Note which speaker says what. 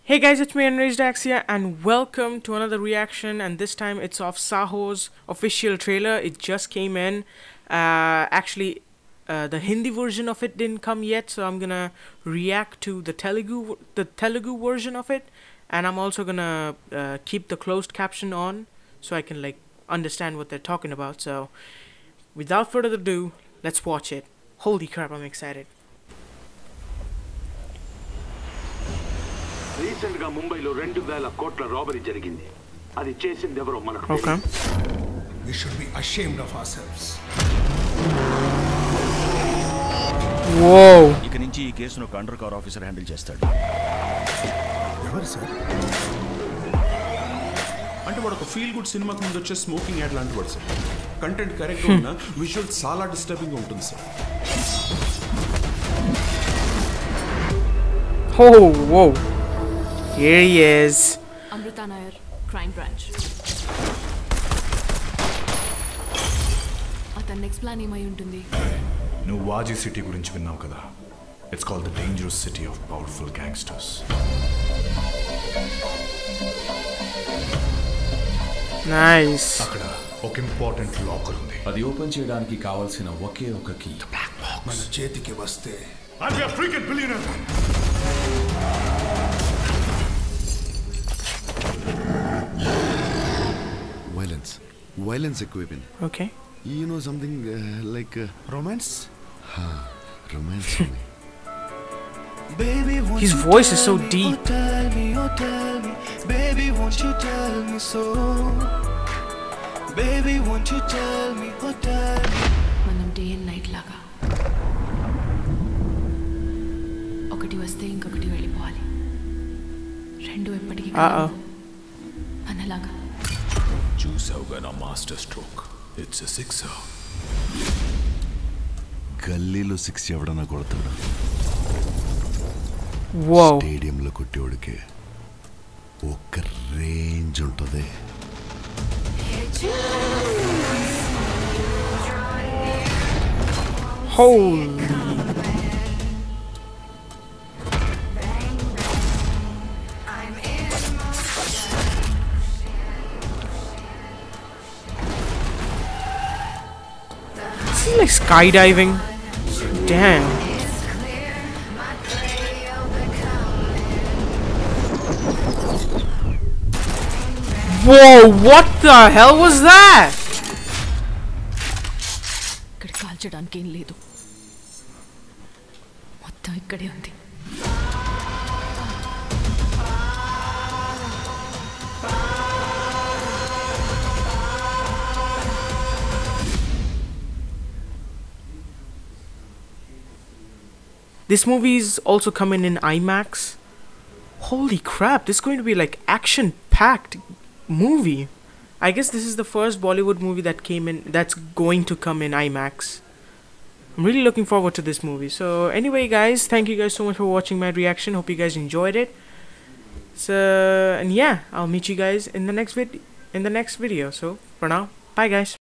Speaker 1: Hey guys, it's me Enraged Axia and welcome to another reaction, and this time it's of Saaho's official trailer. It just came in. The Hindi version of it didn't come yet, so I'm gonna react to the Telugu version of it, and I'm also gonna keep the closed caption on so I can understand what they're talking about. So without further ado, let's watch it. Holy crap, I'm excited.
Speaker 2: రీసెంట్గా ముంబైలో 2,000 కోట్ల robbery జరిగింది. అది చేసింది ఎవరో మనకు
Speaker 1: Okay.
Speaker 3: We should be ashamed of ourselves.
Speaker 1: Whoa.
Speaker 4: ఇక నుంచి ఈ కేసును ఒక అండర్ కవర్ ఆఫీసర్ హ్యాండిల్ చేస్తాడు.
Speaker 3: ఎవరు సార్?
Speaker 5: అంటే వాడు ఒక ఫీల్ గుడ్ సినిమాకి ముందు వచ్చే స్మోకింగ్ యాడ్ లాంటి వాడు సార్. కంటెంట్ కరెక్ట్గా ఉన్న విజువల్ చాలా డిస్టర్బింగ్గా ఉంటుంది sir.
Speaker 1: Oh, whoa. Here he is.
Speaker 6: Amrita Nair, Crime Branch. అతని నెక్స్ట్ ప్లాన్ ఏమై ఉంటుంది?
Speaker 7: నువ్వు వాజీ సిటీ గురించి విన్నావు కదా. It's called the dangerous city of powerful gangsters.
Speaker 1: Nice.
Speaker 7: అక్కడ ఒక ఇంపార్టెంట్ లాకర్ ఉంది.
Speaker 8: అది ఓపెన్ చేయడానికి కావాల్సిన ఒకే ఒక కీ.
Speaker 3: మన చేతికి వస్తే
Speaker 7: I'll be a freaking billionaire.
Speaker 9: Violence equipment.
Speaker 1: Okay.
Speaker 9: You know something like
Speaker 3: romance?
Speaker 9: Romance.
Speaker 1: His voice is so deep.
Speaker 10: Baby, won't you tell me so? Baby, won't you tell me, oh tell me.
Speaker 6: మనం day and night లాగా ఒకటి వస్తే ఇంకొకటి వెళ్ళిపోవాలి. రెండు ఎప్పటికీ మనలాగా.
Speaker 7: చూసావుగా నా master stroke. It's a sixer.
Speaker 9: గల్లీలో 6 ఎవడన్నా కొడతాడు. స్టేడియంలో కొట్టేవాడికి ఒక రేంజ్ ఉంటుంది.
Speaker 1: Holy. This is like skydiving. Damn. Whoa, what the hell was that?
Speaker 6: ఇక్కడ కాల్చడానికి ఏం లేదు, మొత్తం ఇక్కడే ఉంది.
Speaker 1: This movie is also coming in IMAX. Holy crap, this is going to be like action-packed movie. I guess this is the first Bollywood movie that's going to come in IMAX. I'm really looking forward to this movie. So anyway guys, thank you guys so much for watching my reaction. Hope you guys enjoyed it. So and yeah, I'll meet you guys in the next video. So for now, bye guys.